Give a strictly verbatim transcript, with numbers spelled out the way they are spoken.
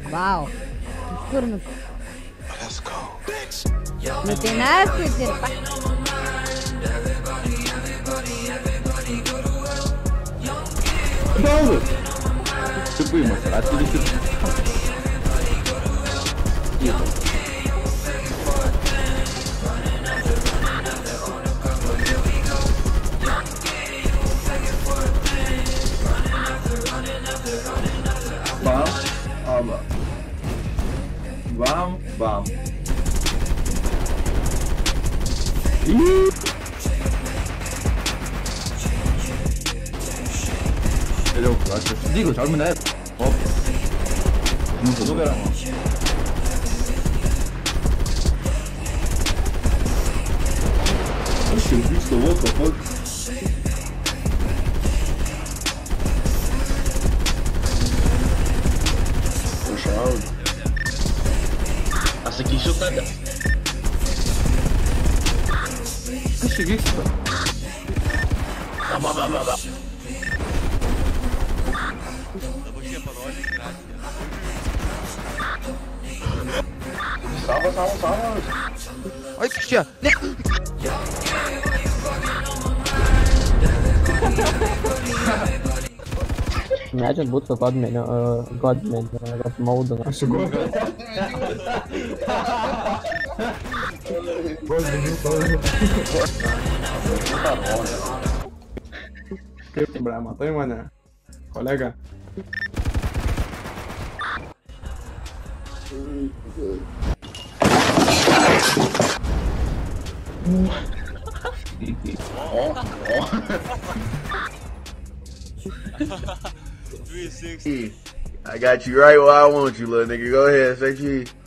Uau. Escuro no... Let's go. Não tem nada a dizer, pá. Não! Tipo, mas será que ele... Bam, aber. Bam, bam. Ih! Ele é o clássico. Digo, schau mir nicht. Hopp. Ich muss sogar. Oxe, eu vi isso, what the fuck? Essa aqui chutada. Que é isso? Salva, salva, salva. Oi, Cristian. Imagine both the Godman, uh, Godman, uh, got mode on us. Que problema, tem, mano? Colega. three sixty. I got you right where I want you, little nigga. Go ahead, say cheese.